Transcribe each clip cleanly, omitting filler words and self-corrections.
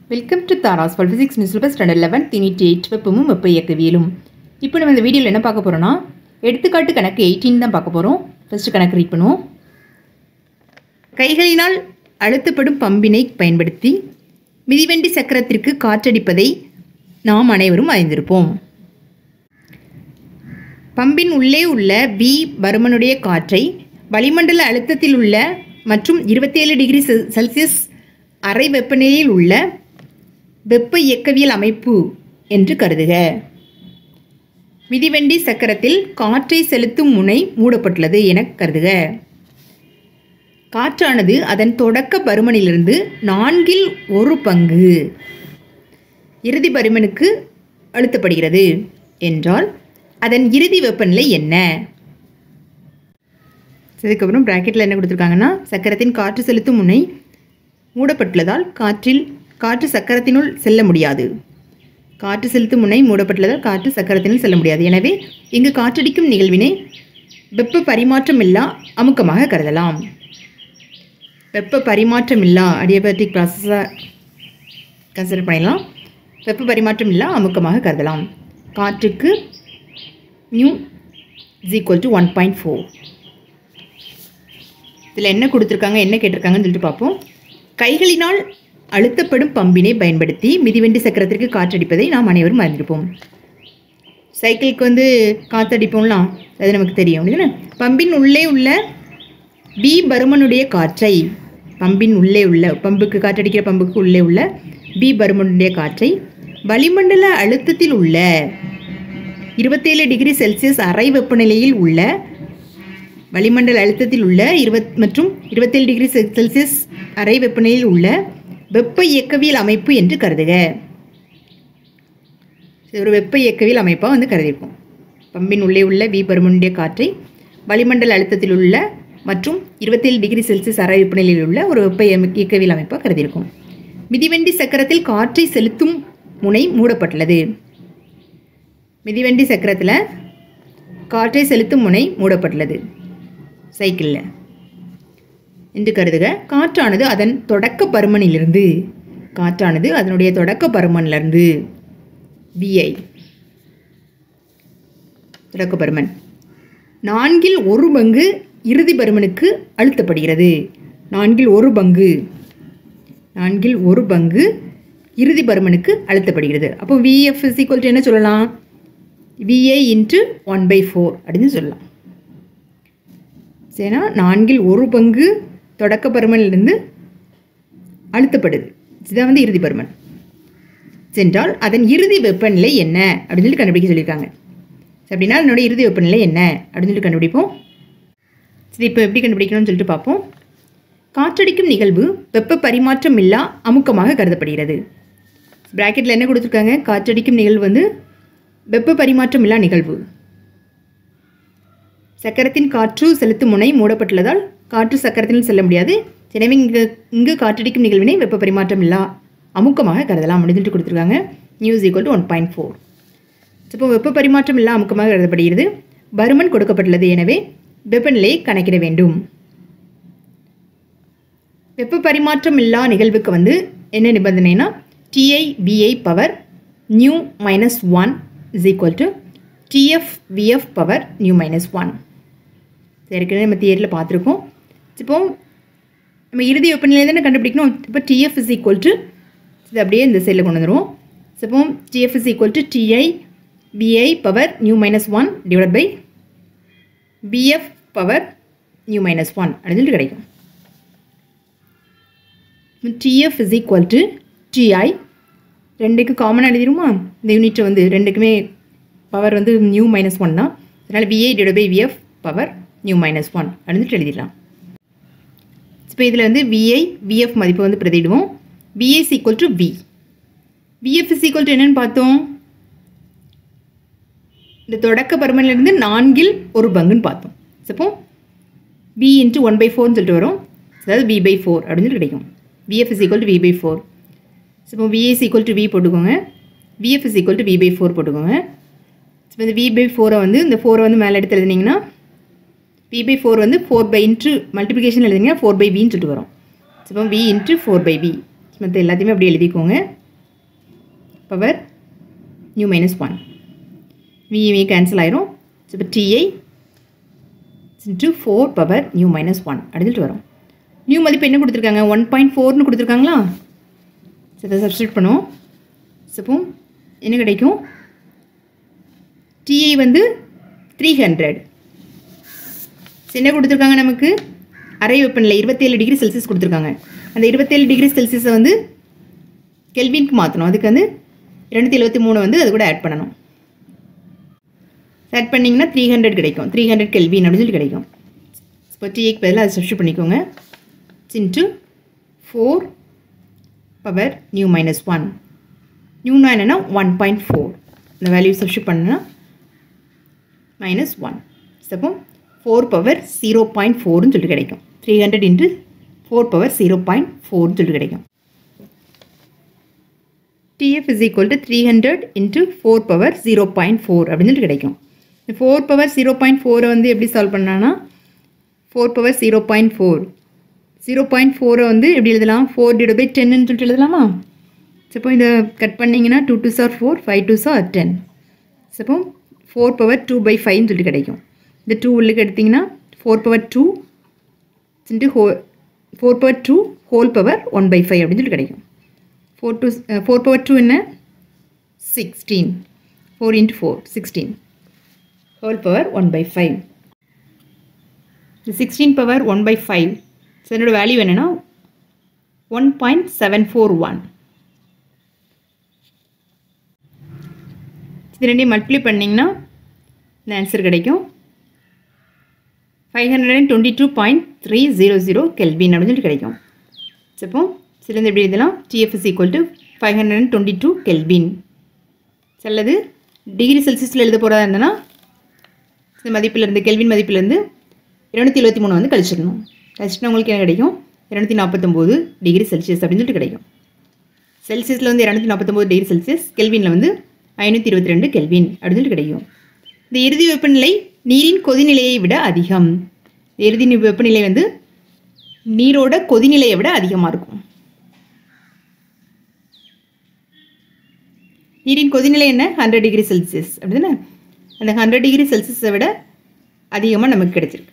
Welcome to தாராஸ் for physics new syllabus standard 11 unit 8 வெப்பமும் வெப்ப இயக்கவியலும். இப்போ நம்ம இந்த வீடியோவில் என்ன பார்க்க போறோம்னா எடுத்துக்காட்டு கணக்கு 18 தான் பார்க்க போறோம். ஃபர்ஸ்ட் கணக்கு ரீட் பண்ணுவோம். கைகளினால் அழுத்தப்படும் பம்பினை பயன்படுத்தி மிதிவண்டி சக்கரத்திற்கு காற்றடிப்பதை நாம் அனைவரும் அறிந்திருப்போம். பம்பின் உள்ளே உள்ள V பருமனுடைய காற்றை வளிமண்டல அழுத்தத்தில் உள்ள மற்றும் 27 டிகிரி செல்சியஸ் அறை வெப்பநிலையில் உள்ள வெப்ப இயக்கவியல் அமைப்பு என்று கருதுக. மிதிவண்டி சக்கரத்தில் காற்றை செலுத்தும் முனை மூடப்பட்டுள்ளது என கருதுக. காற்றானது அதன் தொடக்க பருமனிலிருந்து 1/4 இறுதி பருமனுக்கு அழுத்தப்படுகிறது என்றால் அதன் இறுதி வெப்பநிலை என்ன? அதுக்கப்புறம் பிராக்கெட்டில் என்ன கொடுத்துருக்காங்கன்னா, சக்கரத்தின் காற்று செலுத்தும் முனை மூடப்பட்டுள்ளதால் காற்று சக்கரத்தினுள் செல்ல முடியாது. காற்று செலுத்தும் முனை மூடப்பட்டுள்ளதால் காற்று சக்கரத்தினுள் செல்ல முடியாது. எனவே இங்கு காற்றடிக்கும் நிகழ்வினை வெப்ப பரிமாற்றமில்லா அமுக்கமாக கருதலாம். வெப்ப பரிமாற்றமில்லா அடியாபேட்டிக் ப்ராசஸாக கன்சிடர் பண்ணிடலாம். வெப்ப பரிமாற்றமில்லா அமுக்கமாக கருதலாம். காற்றுக்கு μ = 1.4. இதில் என்ன கொடுத்துருக்காங்க, என்ன கேட்டிருக்காங்கன்னு சொல்லிட்டு பார்ப்போம். கைகளினால் அழுத்தப்படும் பம்பினை பயன்படுத்தி மிதிவண்டி சக்கரத்திற்கு காற்றடிப்பதை நாம் அனைவரும் அறிந்திருப்போம். சைக்கிளுக்கு காற்றடிப்போம்லாம், அது நமக்கு தெரியும் இல்லைன்னா. பம்பின் உள்ளே உள்ள V பருமனுடைய காற்றை பம்புக்கு காற்றடிக்கிற பம்புக்கு உள்ளே உள்ள V பருமனுடைய காற்றை வளிமண்டல அழுத்தத்தில் உள்ள 27 டிகிரி செல்சியஸ் அறை வெப்பநிலையில் உள்ள வளிமண்டல அழுத்தத்தில் உள்ள 27 டிகிரி செல்சியஸ் அறை வெப்பநிலையில் உள்ள வெப்ப இயக்கவியல் அமைப்பு என்று கருதுக. ஒரு வெப்ப இயக்கவியல் அமைப்பாக கருதியிருப்போம். பம்பின் உள்ளே உள்ள V பருமனுடைய காற்றை வளிமண்டல அழுத்தத்தில் உள்ள மற்றும் 27 டிகிரி செல்சியஸ் அறை வெப்பநிலையில் உள்ள ஒரு வெப்ப இயக்கவியல் அமைப்பாக கருதியிருக்கும். மிதிவண்டி சக்கரத்தில் காற்றை செலுத்தும் முனை மூடப்பட்டுள்ளது. மிதிவண்டி சக்கரத்தில் காற்றை செலுத்தும் முனை மூடப்பட்டுள்ளது சைக்கிளில் என்று கருதுக. காற்றானது அதனுடைய தொடக்க பருமனிலிருந்து VI தொடக்க பருமன் 1/4 இறுதி பருமனுக்கு அழுத்தப்படுகிறது. 1/4 இறுதி பருமனுக்கு அழுத்தப்படுகிறது. அப்போ VF = என்ன சொல்லலாம்? VI × 1/4 அப்படின்னு சொல்லலாம். சரினா 1/4 தொடக்க பருமனிலிருந்து அழுத்தப்படுது. இதுதான் இறுதி பருமன் சென்றால் அதன் இறுதி வெப்பநிலை என்ன அப்படின்னு சொல்லி கண்டுபிடிக்க சொல்லியிருக்காங்க. அப்படின்னா அதனுடைய இறுதி வெப்பநிலை என்ன அப்படின்னு சொல்லி கண்டுபிடிப்போம். சரி, இப்போ எப்படி கண்டுபிடிக்கணும்னு சொல்லிட்டு பார்ப்போம். காற்றடிக்கும் நிகழ்வு வெப்ப பரிமாற்றம் இல்லா அமுக்கமாக கருதப்படுகிறது. பிராக்கெட்டில் என்ன கொடுத்துருக்காங்க? காற்றடிக்கும் நிகழ்வு வெப்ப பரிமாற்றம் இல்லா நிகழ்வு. சக்கரத்தின் காற்று செலுத்தும் முனை மூடப்பட்டுள்ளதால் காற்று சக்கரத்தினுள் செல்ல முடியாது. எனவே இங்கு காற்றடிக்கும் நிகழ்வினை வெப்ப பரிமாற்றம் இல்லா அமுக்கமாக கருதலாம் அப்படின்னு கொடுத்துருக்காங்க. μ = 1.4. இப்போ வெப்ப பரிமாற்றம் இல்லா அமுக்கமாக கருதப்படுகிறது. பருமன் கொடுக்கப்பட்டுள்ளது. எனவே வெப்பநிலையை கணக்கிட வேண்டும். வெப்ப பரிமாற்றம் இல்லா நிகழ்வுக்கு என்ன நிபந்தனைனா, TI/VI பவர் μ - 1 = TF/VF பவர் μ - 1. ஏற்கனவே நம்ம தியரியில் பார்த்துருக்கோம். இப்போ நம்ம இறுதி வெப்பநிலை தானே கண்டுபிடிக்கணும். இப்போ TF = இது அப்படியே இந்த சைடில் கொண்டு வந்துடுவோம். இப்போ TF = TI/VI power μ - 1 / VF power μ - 1 அப்படின்னு சொல்லி கிடைக்கும். TF = TI ரெண்டுக்கு காமனாக எழுதிடுமா? இந்த யூனிட்டை ரெண்டுக்குமே பவர் μ - 1 தான். அதனால் VI / VF பவர் μ - 1 அப்படின்னு எழுதிடலாம். இப்போ இதில் VI VF மதிப்பு பிரதிடுவோம். VI = V. VF = என்னன்னு பார்த்தோம்? இந்த தொடக்க பருமனிலிருந்து 1/4 பார்த்தோம். அப்போ V × 1/4 சொல்லிட்டு வரும். அதாவது V/4 அப்படின்னு கிடைக்கும். VF = V/4. இப்போ VI = V போட்டுக்கோங்க. VF = V/4 போட்டுக்கோங்க. இப்போ இந்த V/4 இந்த 4 மேலே எடுத்து எழுதினீங்கன்னா V/4 4 மல்டிப்ளிகேஷன் எழுதினீங்கன்னா 4/V சொல்லிட்டு வரும். இப்போ V × 4/V மற்ற எல்லாத்தையுமே அப்படியே எழுதிக்கோங்க. Power nu minus 1. விஏ கேன்சல் ஆயிரும். ஸோ இப்போ டிஐ இன்ட்டு 4 பவர் நியூ மைனஸ் 1 அப்படின்ட்டு வரும். நியூ மதிப்பு என்ன கொடுத்துருக்காங்க? 1.4ன்னு கொடுத்துருக்காங்களா? ஸோ இதை சப்ஸ்டியூட் பண்ணுவோம். ஸோ இப்போ என்ன கிடைக்கும்? டிஐ வந்து 300. என்ன கொடுத்துருக்காங்க நமக்கு? அறை வெப்பநிலை 27 டிகிரி செல்சியஸ் கொடுத்துருக்காங்க. அந்த 27 டிகிரி செல்சியஸை வந்து கெல்வினுக்கு மாற்றணும். அதுக்கு வந்து 273 வந்து அது கூட ஆட் பண்ணணும். ஆட் பண்ணிங்கன்னா 300 கிடைக்கும். 300 கெல்வின் அப்படின்னு சொல்லி கிடைக்கும். இப்போ டிஐக்கு பதிலாக அதை சப்ஸ்டியூட் பண்ணிக்கோங்க. Into 4 power nu minus 1. நியூனா என்னென்னா 1.4. இந்த வேல்யூ சப்ஸ்டியூட் பண்ணனா மைனஸ் 1. அப்போ 4 பவர் 0.4ன்னு சொல்லிட்டு கிடைக்கும். 300 இன்ட்டு 4 பவர் 0.4ன்னு சொல்லிட்டு கிடைக்கும். TF is equal to 300 into 4 power 0.4 அப்படின்னு சொல்லிட்டு கிடைக்கும். 4 பவர் 0.4 வந்து எப்படி சால்வ் பண்ணலாம்னா 4 பவர் 0.4 0.4 வந்து எப்படி எழுதலாம்? 4/10ன்னு சொல்லிட்டு எழுதலாமா? இப்போ இதை கட் பண்ணிங்கன்னா 2 2s are 4, 5 2s are 10. அப்போ 4 பவர் 2/5ன்னு சொல்லிட்டு கிடைக்கும். இந்த 2 உள்ளுக்கு எடுத்திங்கன்னா 4 power 2 into 4 power 2 whole power 1/5 அப்படின்னு சொல்லிட்டு கிடைக்கும். 4 பவர் 2 என்ன? 16. 4 into 4 16 whole power 1/5. 16 power 1/5. So என்னோட வேல்யூ என்னென்னா 1.741. இது ரெண்டையும் மல்டிப்ளை பண்ணிங்கன்னா இந்த ஆன்சர் கிடைக்கும் 522.300 கெல்வின் அப்படின்னு சொல்லி கிடைக்கும். இப்போ சிலந்து எப்படி எழுதலாம்? TF is equal to 522 kelvin. சிலது டிகிரி செல்சியஸில் எழுத போகிறதா இருந்ததுன்னா இந்த மதிப்பிலிருந்து கெல்வின் மதிப்பிலேருந்து 273 வந்து கழிச்சிடணும். கழிச்சிட்டா உங்களுக்கு என்ன கிடைக்கும்? 249 டிகிரி செல்சியஸ் அப்படின்னு சொல்லிட்டு கிடைக்கும். செல்சியஸில் வந்து 249 டிகிரி செல்சியஸ், கெல்வினில் வந்து 522 கெல்வின் அப்படின்னு சொல்லிட்டு கிடைக்கும். இந்த இறுதி வெப்பநிலை நீரின் கொதிநிலையை விட அதிகம். இறுதி வெப்பநிலை வந்து நீரோட கொதிநிலையை விட அதிகமாக இருக்கும். நீரின் கொதிநிலை என்ன? 100 டிகிரி செல்சியஸ் அப்படிதானே? அந்த 100 டிகிரி செல்சியஸை விட அதிகமாக நமக்கு கிடைச்சிருக்கு.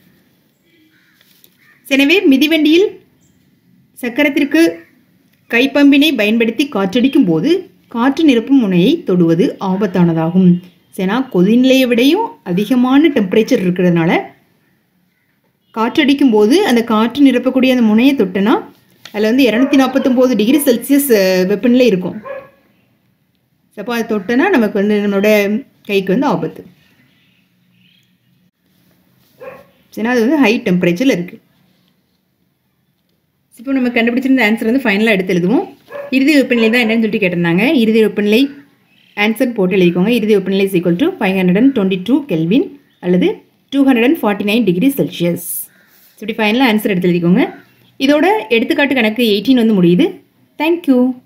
எனவே மிதிவண்டியில் சக்கரத்திற்கு கைப்பம்பினை பயன்படுத்தி காற்றடிக்கும் போது காற்று நிரப்பும் முனையை தொடுவது ஆபத்தானதாகும். ஏன்னா கொதிநிலையை விடையும் அதிகமான டெம்பரேச்சர் இருக்கிறதுனால காற்றடிக்கும் போது அந்த காற்று நிரப்பக்கூடிய அந்த முனையை தொட்டனா அதில் வந்து 249 டிகிரி செல்சியஸ் வெப்பநிலை இருக்கும். அப்போ அதை தொட்டனா நமக்கு வந்து நம்மளோட கைக்கு வந்து ஆபத்து. ஏன்னா அது வந்து ஹை டெம்பரேச்சரில் இருக்குது. இப்போ நம்ம கண்டுபிடிச்சிருந்த ஆன்சர் வந்து ஃபைனலாக எடுத்து எழுதுவோம். இறுதி வெப்பநிலை தான் என்னன்னு சொல்லிட்டு கேட்டிருந்தாங்க. இறுதி வெப்பநிலை ஆன்சர் போட்டு எழுதிக்கோங்க. இறுதி வெப்பநிலை is equal to 522 கெல்வின் அல்லது 249 டிகிரி செல்சியஸ். இப்படி ஃபைனலாக ஆன்சர் எடுத்து எழுதிக்கோங்க. இதோட எடுத்துக்காட்டு கணக்கு 18 வந்து முடியுது. தேங்க்யூ.